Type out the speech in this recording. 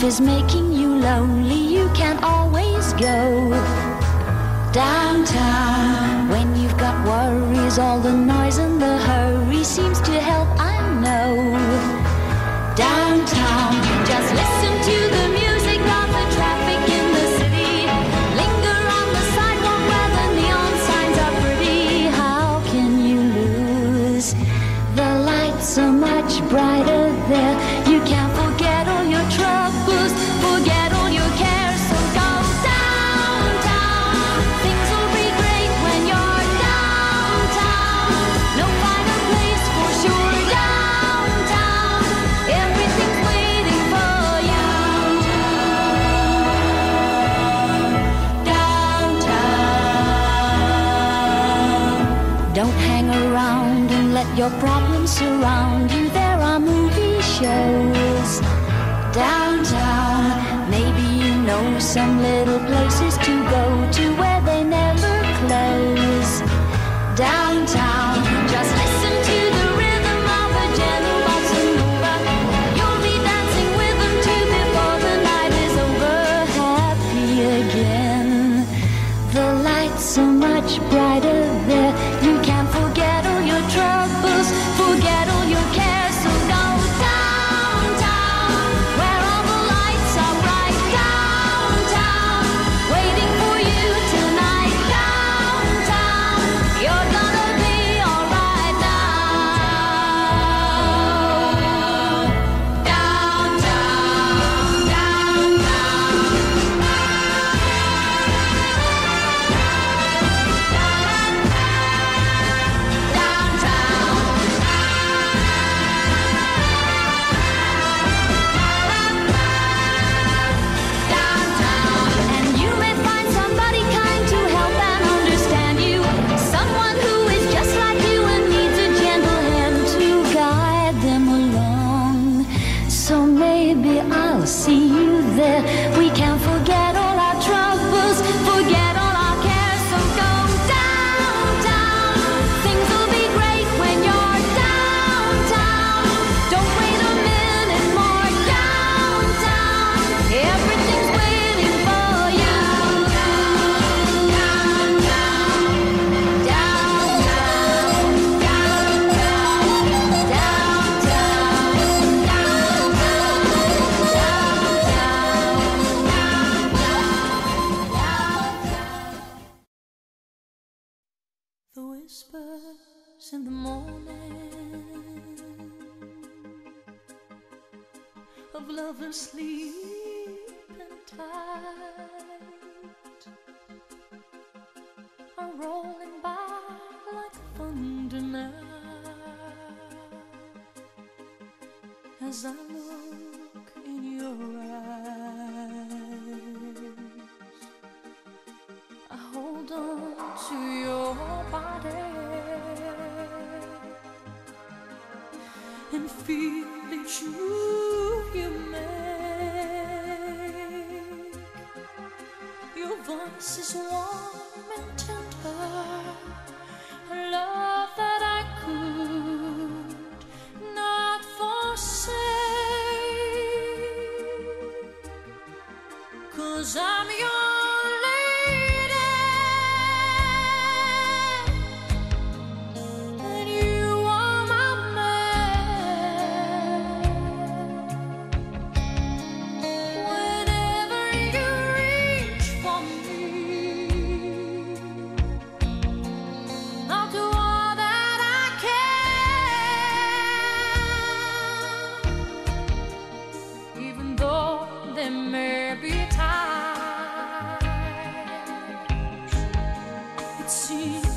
is making you lonely, you can always go downtown. When you've got worries, all the noise and the hurry seems to help, I know. Downtown, just listen to the music of the traffic in the city. Linger on the sidewalk where the neon signs are pretty. How can you lose? The lights are much brighter there. You can't forget all your troubles, forget all your cares. So go downtown. Things will be great when you're downtown. No finer place for sure. Downtown, everything's waiting for you. Downtown. Don't hang around and let your problems surround you. There are movie shows downtown. Maybe you know some little places to go to where they never close. Downtown, just listen to the rhythm of a gentle bossa nova. You'll be dancing with them too before the night is over. Happy again. The lights are much brighter there. You can't forget all your troubles, forget all your cares. So go downtown, where all the lights are bright. Downtown, waiting for you tonight. Downtown, you're gonna be alright now. Downtown, and you may find somebody kind to help and understand you. Someone who is just like you and needs a gentle hand to guide them along. So maybe I'll see you there. We can forget all our troubles, forget all our cares. So go downtown. Things will be great when you're downtown. Don't wait a minute more. Downtown, everything's waiting for you. Downtown, downtown, downtown, the whispers in the morning of lovers sleeping tight are rolling by like thunder now. As I look in your eyes, I hold on to your body and feel each move you make. Your voice is warm and tender, a love that I could not forsake. 'Cause I'm your lady and you are my man. Whenever you reach for me, I'll do all that I can, even though there may be times it seems